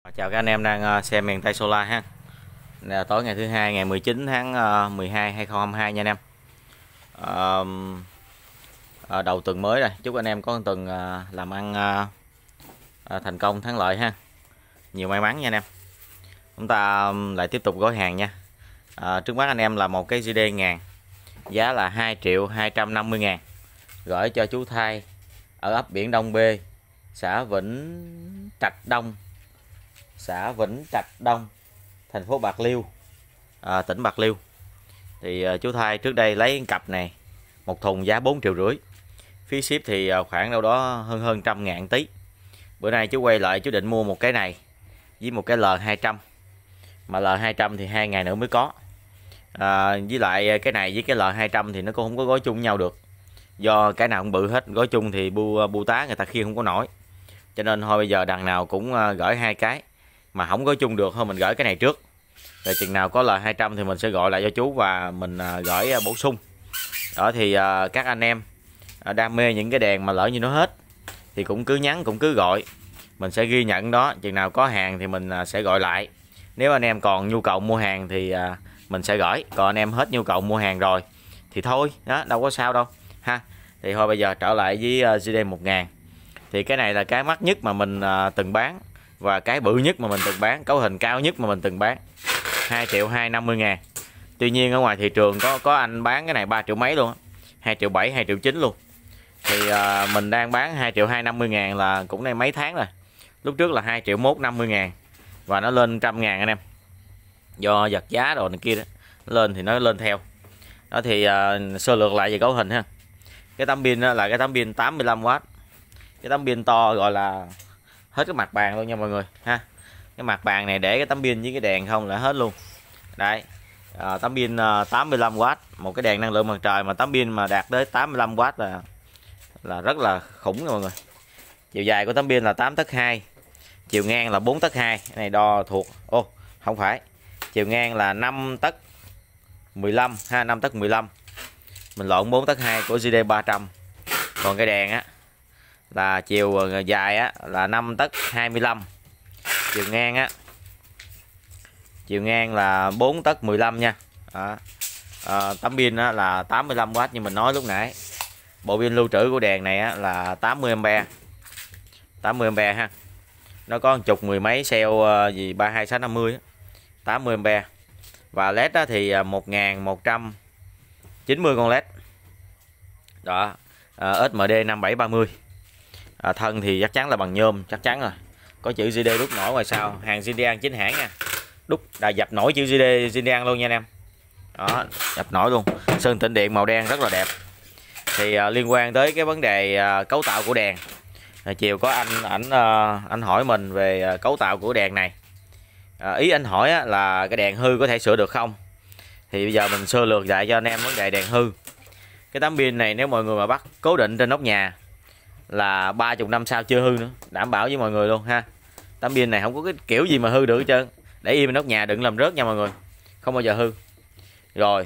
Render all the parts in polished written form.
Chào các anh em đang xem miền Tây Solar ha. Là tối ngày thứ hai ngày 19 tháng 12 2022 nha anh em. Đầu tuần mới rồi, chúc anh em có một tuần làm ăn thành công thắng lợi ha. Nhiều may mắn nha anh em. Chúng ta lại tiếp tục gói hàng nha. Trước mắt anh em là một cái GD ngàn, giá là 2.250.000, gửi cho chú Thai ở ấp Biển Đông B, xã Vĩnh Trạch Đông, thành phố Bạc Liêu, tỉnh Bạc Liêu. Thì chú Thai trước đây lấy cặp này một thùng giá 4,5 triệu, phí ship thì khoảng đâu đó hơn 100.000 tí. Bữa nay chú quay lại, chú định mua một cái này với một cái L200, mà L200 thì 2 ngày nữa mới có. Với lại cái này với cái L200 thì nó cũng không có gói chung nhau được, do cái nào cũng bự hết, gói chung thì bu tá người ta khiêng không có nổi, cho nên thôi bây giờ đằng nào cũng gửi hai cái, mà không gói chung được thôi mình gửi cái này trước, rồi chừng nào có L200 thì mình sẽ gọi lại cho chú và mình gửi bổ sung. Đó thì các anh em đam mê những cái đèn mà lỡ như nó hết thì cũng cứ nhắn, cũng cứ gọi, mình sẽ ghi nhận đó, chừng nào có hàng thì mình sẽ gọi lại. Nếu anh em còn nhu cầu mua hàng thì mình sẽ gửi, còn anh em hết nhu cầu mua hàng rồi thì thôi, đó đâu có sao đâu ha. Thì thôi bây giờ trở lại với GD1000. Thì cái này là cái mắc nhất mà mình từng bán, và cái bự nhất mà mình từng bán, cấu hình cao nhất mà mình từng bán, 2.250.000. Tuy nhiên ở ngoài thị trường có anh bán cái này 3 triệu mấy luôn, 2,7 triệu, 2,9 triệu luôn. Thì mình đang bán 2.250.000 là cũng đây mấy tháng rồi. Lúc trước là 2.150.000 và nó lên 100.000 anh em, do giật giá rồi này kia đó, lên thì nó lên theo. Đó thì sơ lược lại về cấu hình ha. Cái tấm pin đó là cái tấm pin 85W, cái tấm pin to gọi là hết cái mặt bàn luôn nha mọi người ha. Cái mặt bàn này để cái tấm pin với cái đèn không là hết luôn. Đấy, tấm pin 85W, một cái đèn năng lượng mặt trời mà tấm pin mà đạt tới 85W là rất là khủng nha mọi người. Chiều dài của tấm pin là 8 tấc 2, chiều ngang là 4 tấc 2. Cái này đo thuộc không phải, chiều ngang là 5 tấc 15 ha, 5 tấc 15. Mình lộn 4 tấc 2 của GD300. Còn cái đèn á là chiều dài á là 5 tấc 25, chiều ngang là 4 tấc 15 nha. Tấm pin á là 85W như mình nói lúc nãy. Bộ pin lưu trữ của đèn này á là 80A, 80A ha. Nó có một chục mười mấy cell gì 32650 á, 80A. Và led á thì 1190 con led. Đó, SMD 5730. Thân thì chắc chắn là bằng nhôm, chắc chắn rồi. Có chữ GD đúc nổi ngoài sau, hàng Zindian chính hãng nha. Đúc dập nổi chữ GD Zindian luôn nha anh em. Đó, dập nổi luôn. Sơn tĩnh điện màu đen rất là đẹp. Thì liên quan tới cái vấn đề cấu tạo của đèn, chiều có anh hỏi mình về cấu tạo của đèn này. Ý anh hỏi á, là cái đèn hư có thể sửa được không. Thì bây giờ mình sơ lược lại cho anh em vấn đề đèn hư. Cái tấm pin này nếu mọi người mà bắt cố định trên nóc nhà là 30 năm sau chưa hư nữa, đảm bảo với mọi người luôn ha. Tấm pin này không có cái kiểu gì mà hư được hết trơn, để im nóc nhà đừng làm rớt nha mọi người, không bao giờ hư. Rồi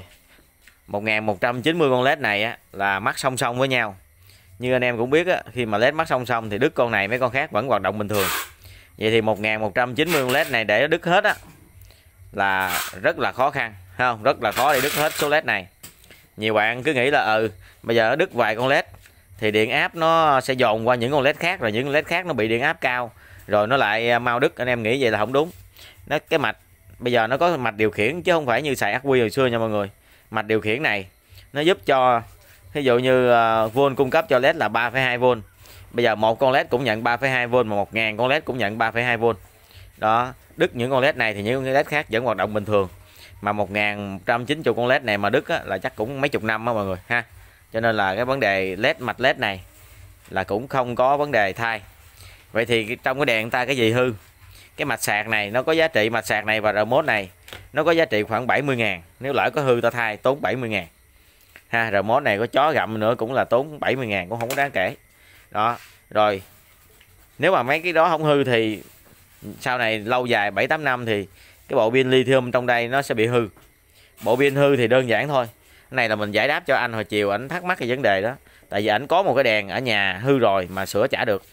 1190 con led này á là mắc song song với nhau. Như anh em cũng biết á, khi mà led mắc song song thì đứt con này mấy con khác vẫn hoạt động bình thường. Vậy thì 1190 con led này để nó đứt hết á là rất là khó khăn, không? Rất là khó để đứt hết số led này. Nhiều bạn cứ nghĩ là bây giờ nó đứt vài con led thì điện áp nó sẽ dồn qua những con led khác, rồi những con led khác nó bị điện áp cao rồi nó lại mau đứt. Anh em nghĩ vậy là không đúng. Cái mạch bây giờ nó có mạch điều khiển chứ không phải như xài ắc quy hồi xưa nha mọi người. Mạch điều khiển này nó giúp cho, ví dụ như volt cung cấp cho led là 3,2V, bây giờ một con led cũng nhận 3,2V, mà 1000 con led cũng nhận 3,2V. Đó, đứt những con led này thì những con led khác vẫn hoạt động bình thường, mà 1190 con led này mà đứt á, là chắc cũng mấy chục năm á mọi người ha. Cho nên là cái vấn đề mạch led này là cũng không có vấn đề thay. Vậy thì trong cái đèn ta cái gì hư? Cái mạch sạc này nó có giá trị, mạch sạc này và remote này nó có giá trị khoảng 70.000. Nếu lỡ có hư ta thay tốn 70.000 ha. Remote này có chó gặm nữa cũng là tốn 70.000, cũng không có đáng kể. Đó, rồi nếu mà mấy cái đó không hư thì sau này lâu dài 7-8 năm thì cái bộ pin lithium trong đây nó sẽ bị hư. Bộ pin hư thì đơn giản thôi. Cái này là mình giải đáp cho anh hồi chiều, ảnh thắc mắc cái vấn đề đó. Tại vì ảnh có một cái đèn ở nhà hư rồi mà sửa chả được.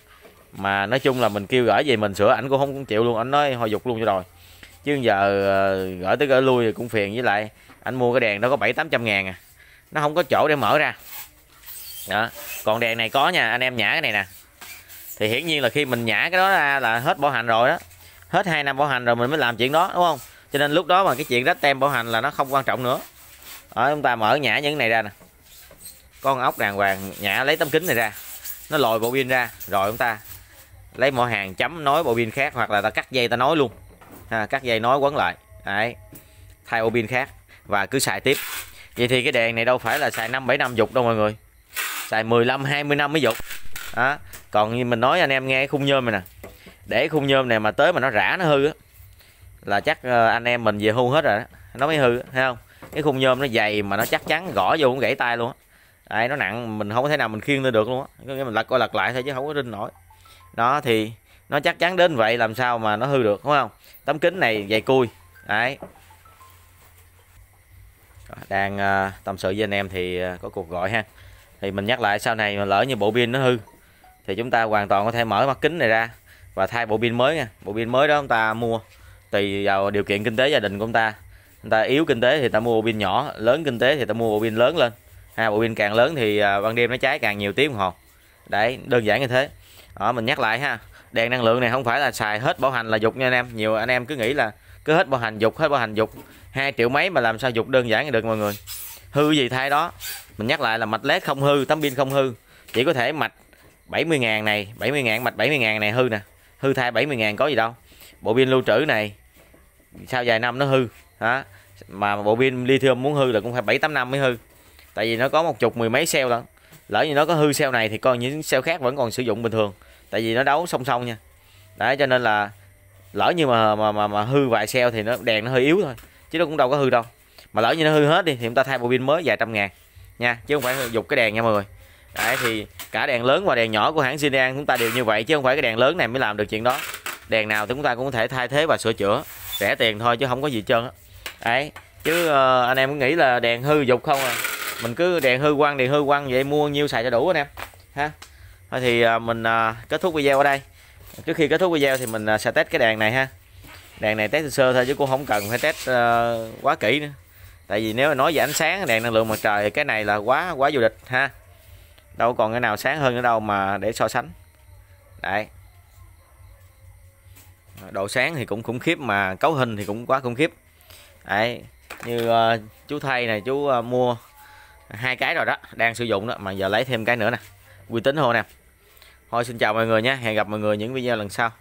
Mà nói chung là mình kêu gửi về mình sửa ảnh cũng không chịu luôn, ảnh nói hồi dục luôn cho rồi. Chứ giờ gửi tới gửi lui thì cũng phiền, với lại anh mua cái đèn đó có 700-800 ngàn à, nó không có chỗ để mở ra đó. Còn đèn này có nha anh em, nhả cái này nè, thì hiển nhiên là khi mình nhả cái đó ra là hết bảo hành rồi đó, hết 2 năm bảo hành rồi mình mới làm chuyện đó, đúng không? Cho nên lúc đó mà cái chuyện rách tem bảo hành là nó không quan trọng nữa. Ở chúng ta mở nhả những cái này ra nè, con ốc đàng hoàng, nhả lấy tấm kính này ra, nó lòi bộ pin ra, rồi chúng ta lấy mỏ hàng chấm nối bộ pin khác, hoặc là ta cắt dây ta nối luôn ha, cắt dây nối quấn lại đấy, thay bộ pin khác và cứ xài tiếp. Vậy thì cái đèn này đâu phải là xài 5-7 năm dục đâu mọi người, xài 15-20 năm mới dục đó. Còn như mình nói anh em nghe cái khung nhôm này nè, để khung nhôm này mà tới mà nó rã nó hư á, là chắc anh em mình về hưu hết rồi đó, nó mới hư, thấy không? Cái khung nhôm nó dày mà nó chắc chắn, gõ vô cũng gãy tay luôn á. Đấy, nó nặng mình không có thể nào mình khiêng lên được luôn á, mình lật coi lật lại thôi chứ không có rinh nổi. Đó thì nó chắc chắn đến vậy làm sao mà nó hư được, đúng không? Tấm kính này dày cui. Đấy. Đang tâm sự với anh em thì có cuộc gọi ha. Thì mình nhắc lại, sau này mà lỡ như bộ pin nó hư thì chúng ta hoàn toàn có thể mở mắt kính này ra và thay bộ pin mới nha. Bộ pin mới đó chúng ta mua tùy vào điều kiện kinh tế gia đình của chúng ta. Chúng ta yếu kinh tế thì ta mua bộ pin nhỏ, lớn kinh tế thì ta mua bộ pin lớn lên. Bộ pin càng lớn thì ban đêm nó cháy càng nhiều tiếng đồng hồ. Đấy, đơn giản như thế. Đó, mình nhắc lại ha. Đèn năng lượng này không phải là xài hết bảo hành là dục nha anh em. Nhiều anh em cứ nghĩ là cứ hết bảo hành dục, hết bảo hành dục. 2 triệu mấy mà làm sao dục đơn giản như được mọi người. Hư gì thay đó. Mình nhắc lại là mạch led không hư, tấm pin không hư. Chỉ có thể mạch 70.000 này, 70.000 mạch 70.000 này hư nè. Hư thay 70.000 có gì đâu. Bộ pin lưu trữ này sau vài năm nó hư. Đó. Mà bộ pin lithium muốn hư là cũng phải 7-8 năm mới hư. Tại vì nó có một chục mười mấy cell lận. Lỡ như nó có hư cell này thì còn những cell khác vẫn còn sử dụng bình thường. Tại vì nó đấu song song nha. Đấy, cho nên là lỡ như mà hư vài cell thì nó đèn nó hơi yếu thôi, chứ nó cũng đâu có hư đâu. Mà lỡ như nó hư hết đi thì chúng ta thay bộ pin mới vài trăm ngàn nha, chứ không phải dục cái đèn nha mọi người. Đấy, thì cả đèn lớn và đèn nhỏ của hãng Xinian chúng ta đều như vậy, chứ không phải cái đèn lớn này mới làm được chuyện đó. Đèn nào thì chúng ta cũng có thể thay thế và sửa chữa rẻ tiền thôi, chứ không có gì trơn á. Đấy, chứ anh em nghĩ là đèn hư dục không à, mình cứ đèn hư quăng vậy, mua nhiêu xài cho đủ anh em ha. Thôi thì mình kết thúc video ở đây. Trước khi kết thúc video thì mình sẽ test cái đèn này ha. Đèn này test sơ thôi chứ cũng không cần phải test quá kỹ nữa. Tại vì nếu mà nói về ánh sáng đèn năng lượng mặt trời thì cái này là quá vô địch ha. Đâu còn cái nào sáng hơn nữa đâu mà để so sánh. Đấy. Độ sáng thì cũng khủng khiếp, mà cấu hình thì cũng quá khủng khiếp. Đấy, như chú Thay này, chú mua 2 cái rồi đó, đang sử dụng đó, mà giờ lấy thêm cái nữa nè. Uy tín hơn nè. Thôi xin chào mọi người nhé, hẹn gặp mọi người những video lần sau.